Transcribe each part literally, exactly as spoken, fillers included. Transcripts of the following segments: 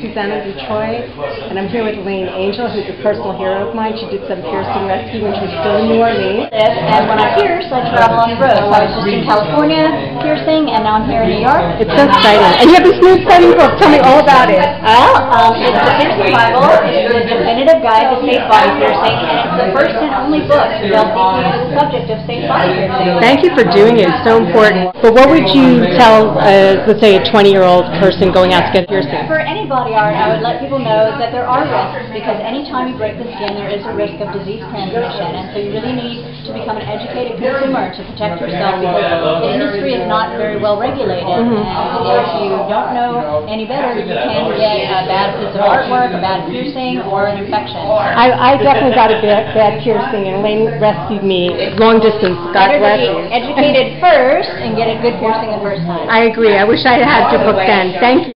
Susanna Detroit, and I'm here with LeRoi Angel, who's a personal hero of mine. She did some piercing rescue when she was still in New Orleans. And when I pierce, I travel on the road. So I was just in California piercing, and now I'm here in New York. It's so exciting. And you have this new exciting book. Tell me all about it. Well, um, it's the Piercing Bible. It's the definitive guide to safe body piercing, and it's the first and only book to delve deeply into the subject of safe body piercing. Thank you for doing it. It's so important. But what would you tell, uh, let's say, a twenty-year-old person going out to get piercing? For any body art, I would let people know that there are risks, because any time you break the skin, there is a risk of disease transmission, and so you really need to become an educated consumer to protect yourself, because the industry is not very well regulated, mm-hmm. and if you don't know any better, you can get a bad piece of artwork, a bad piercing, or an infection. I, I definitely got a bad, bad piercing, and Elayne rescued me long distance. God bless you. Educated first and get a good piercing the first time. I agree. I wish I had your book then. Thank you.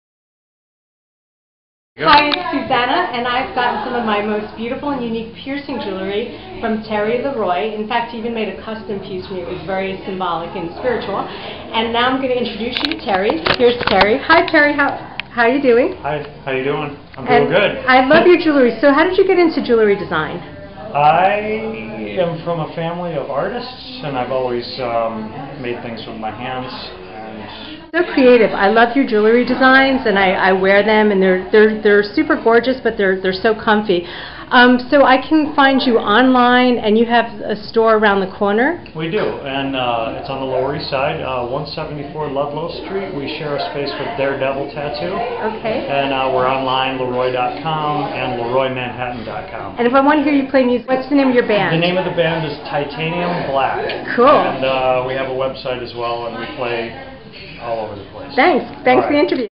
Hi, it's Susanna, and I've gotten some of my most beautiful and unique piercing jewelry from Terry LeRoi. In fact, he even made a custom piece for me. It was very symbolic and spiritual. And now I'm going to introduce you to Terry. Here's Terry. Hi, Terry. How how are you doing? Hi. How you doing? I'm doing and good. I love your jewelry. So how did you get into jewelry design? I am from a family of artists, and I've always um, made things with my hands. So creative. I love your jewelry designs, and I, I wear them, and they're they're they're super gorgeous, but they're they're so comfy. Um, so I can find you online, and you have a store around the corner. We do, and uh, it's on the Lower East Side, uh, one seventy-four Ludlow Street. We share a space with Daredevil Tattoo. Okay. And uh, we're online, LeRoi dot com and LeRoi Manhattan dot com. And if I want to hear you play music, what's the name of your band? The name of the band is Titanium Black. Cool. And uh, we have a website as well, and we play all over the place. Thanks. Thanks All right. for the interview.